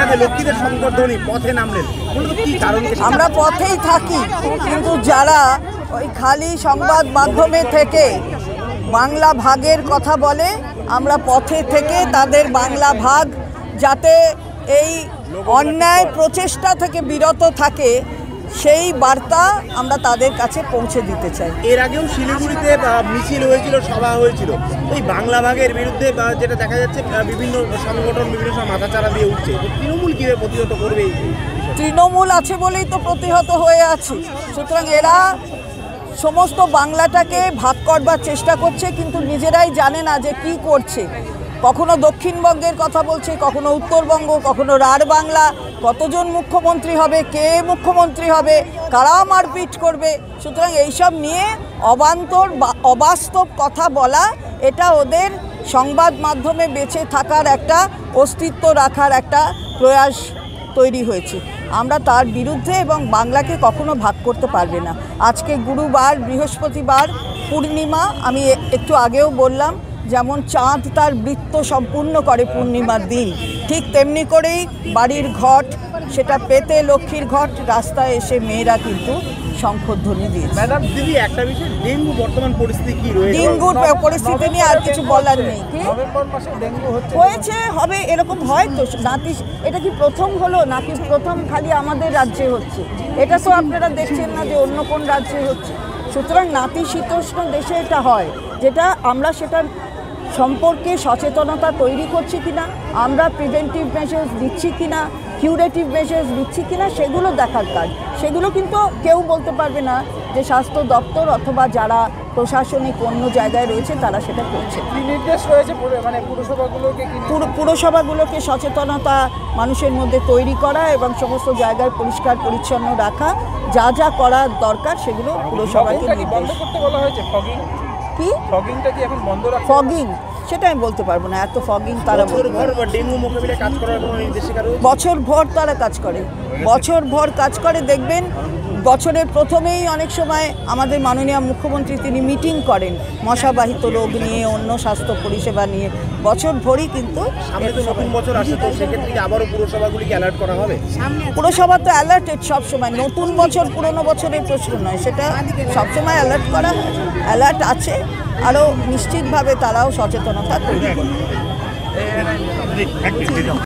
যে লক্ষ্মীদের সংবর্ধনী পথে নামলেন, কি কারণ? আমরা পথেই থাকি, কিন্তু যারা ওই খালি সংবাদ মাধ্যমে থেকে বাংলা ভাগের কথা বলে, আমরা পথে থেকে তাদের বাংলা ভাগ যাতে এই অন্যায় প্রচেষ্টা থেকে বিরত থাকে সেই বার্তা আমরা তাদের কাছে পৌঁছে দিতে চাই। এর আগেও শিলিগুড়িতে মিছিল হয়েছিল, সভা হয়েছিল, এই বাংলা ভাগের বিরুদ্ধে যেটা দেখা যাচ্ছে বিভিন্ন সংগঠন বিভিন্ন সময় মাথাচাড়া দিয়ে উঠছে। তৃণমূল কীভাবে প্রতিহত করবে? তৃণমূল আছে বলেই তো প্রতিহত হয়ে আছে। সুতরাং এরা সমস্ত বাংলাটাকে ভাগ করবার চেষ্টা করছে, কিন্তু নিজেরাই জানে না যে কি করছে। কখনো দক্ষিণবঙ্গের কথা বলছে, কখনো উত্তরবঙ্গ, কখনো রাঢ় বাংলা। কতজন মুখ্যমন্ত্রী হবে, কে মুখ্যমন্ত্রী হবে, কারা মারপিট করবে। সুতরাং এইসব নিয়ে অবান্তর অবাস্তব কথা বলা, এটা ওদের সংবাদ মাধ্যমে বেঁচে থাকার একটা অস্তিত্ব রাখার একটা প্রয়াস তৈরি হয়েছে। আমরা তার বিরুদ্ধে, এবং বাংলাকে কখনো ভাগ করতে পারবে না। আজকে গুরুবার, বৃহস্পতিবার, পূর্ণিমা। আমি একটু আগেও বললাম, যেমন চাঁদ তার বৃত্ত সম্পূর্ণ করে পূর্ণিমার দিন, ঠিক তেমনি করেই বাড়ির ঘট, সেটা পেতে লক্ষ্মীর ঘট, রাস্তায় এসে মেয়েরা কিন্তু শঙ্খধ্বনি দিয়েছে। ম্যাডাম দিদি, একটা বিষয়, ডেঙ্গু বর্তমান পরিস্থিতি কি রয়েছে? ডেঙ্গুর পরিস্থিতি নিয়ে আর কিছু বলার নেই। কি হয়েছে হবে, এরকম হয় তো। নাতি এটা কি প্রথম হলো নাকি প্রথম খালি আমাদের রাজ্যে হচ্ছে? এটা তো আপনারা দেখছেন না যে অন্য কোন রাজ্যে হচ্ছে। সুতরাং নাতিশীতোষ্ণ দেশে এটা হয়, যেটা আমরা সেটা সম্পর্কে সচেতনতা তৈরি করছি কিনা, আমরা প্রিভেন্টিভ মেজার্স দিচ্ছি কিনা, কিউরেটিভ মেজার্স দিচ্ছি কিনা, সেগুলো দেখার কাজ। সেগুলো কিন্তু কেউ বলতে পারবে না যে স্বাস্থ্য দপ্তর অথবা যারা প্রশাসনিক অন্য জায়গায় রয়েছে তারা সেটা করছে। নির্দেশ রয়েছে মানে পুরসভাগুলোকে সচেতনতা মানুষের মধ্যে তৈরি করা এবং সমস্ত জায়গায় পরিষ্কার পরিচ্ছন্ন রাখা, যা যা করার দরকার সেগুলো পুরসভাকে নির্দেশ। কি ফগিং সেটা আমি বলতে পারবো না, এত ফগিং তারা বছর ভর তারা কাজ করে, বছর ভর কাজ করে। দেখবেন বছরের প্রথমেই অনেক সময় আমাদের মাননীয় মুখ্যমন্ত্রী তিনি মিটিং করেন মশাবাহিত রোগ নিয়ে, অন্য স্বাস্থ্য পরিষেবা নিয়ে, বছর ভরই কিন্তু। পুরসভা তো অ্যালার্টেড সবসময়, নতুন বছর পুরনো বছরের প্রশ্ন নয়, সেটা সবসময় অ্যালার্ট করা, অ্যালার্ট আছে। আরও নিশ্চিতভাবে তারাও সচেতনতা তৈরি করবে।